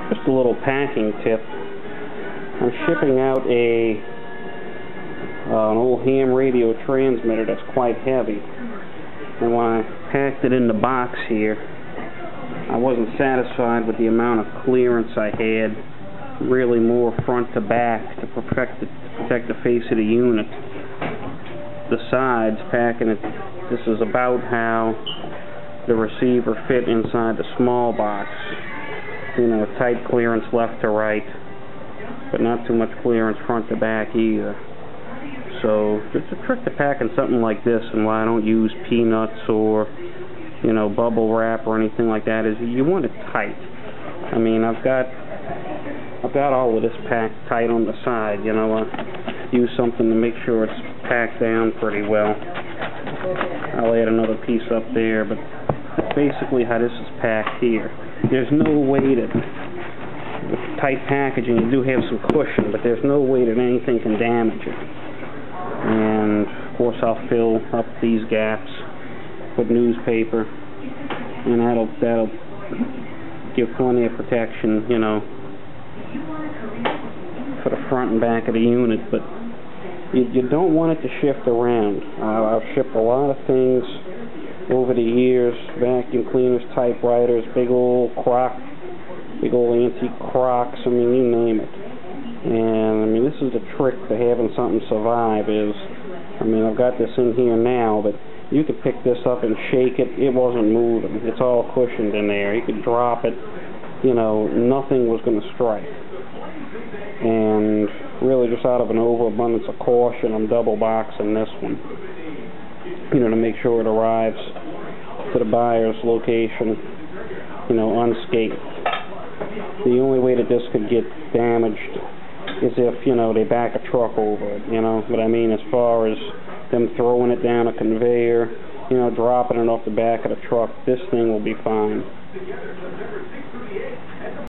Just a little packing tip. I'm shipping out an old ham radio transmitter that's quite heavy. And when I packed it in the box here, I wasn't satisfied with the amount of clearance I had, really more front to back to protect the face of the unit. The sides, packing it, this is about how the receiver fit inside the small box. You know, tight clearance left to right, but not too much clearance front to back either. So it's a trick to packing something like this, and why I don't use peanuts or, you know, bubble wrap or anything like that, is you want it tight. I mean, I've got all of this packed tight on the side. You know, I use something to make sure it's packed down pretty well. I'll add another piece up there, but that's basically how this is packed here. There's no way that, with tight packaging, you do have some cushion, but there's no way that anything can damage it. And, of course, I'll fill up these gaps with newspaper, and that'll give plenty of protection, you know, for the front and back of the unit. But you don't want it to shift around. I've shipped a lot of things over the years, vacuum cleaners, typewriters, big old antique Crocs, I mean, you name it. And, I mean, this is the trick to having something survive is, I mean, I've got this in here now, but you could pick this up and shake it, it wasn't moving. It's all cushioned in there. You could drop it, you know, nothing was going to strike. And really, just out of an overabundance of caution, I'm double boxing this one, you know, to make sure it arrives to the buyer's location, you know, unscathed. The only way that this could get damaged is if, you know, they back a truck over it, you know. But I mean, as far as them throwing it down a conveyor, you know, dropping it off the back of the truck, this thing will be fine.